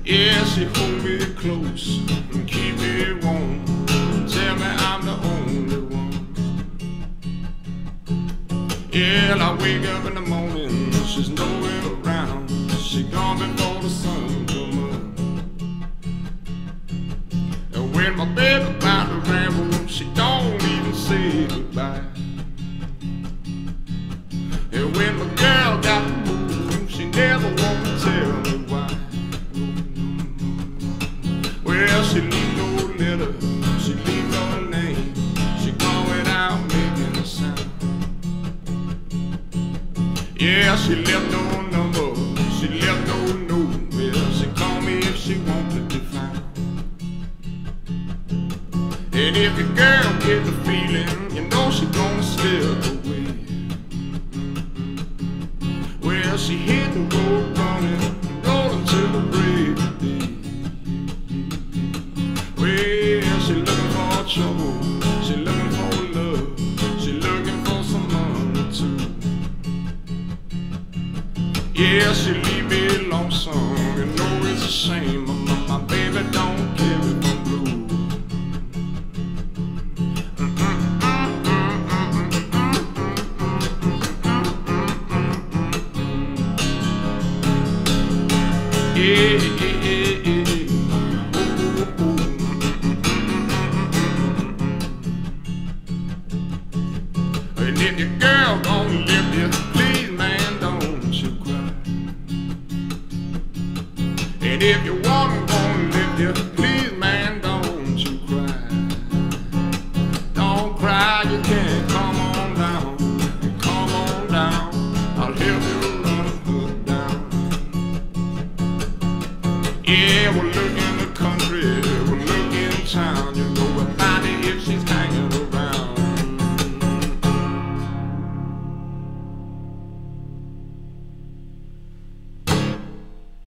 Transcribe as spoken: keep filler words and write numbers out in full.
Yeah, she hold me close and keep me warm. Tell me I'm the only one. Yeah, I wake up in the morning, she's nowhere around. She gone before the sun come up. And when my baby about to ramble, she don't even say goodbye. And when my girl got the move, she never wanna tell me why. Well, she leave no letter, she leave no name. She gone without making a sound. Yeah, she left no number, she left no note. Well, she called me if she wanted to find. And if your girl get the feeling, you know she gonna slip away. Well, she hit the road running, rolling to the break of day. Well, she looking for trouble, she looking for love, she looking for some money too. Yeah, she leave me lonesome, you know it's a shame. My, my, my baby don't give it no blue. Yeah, yeah, yeah, yeah. Ooh, ooh, ooh. And if your girl gon' lift you, please, man, don't you cry. And if your woman gon' lift you, please,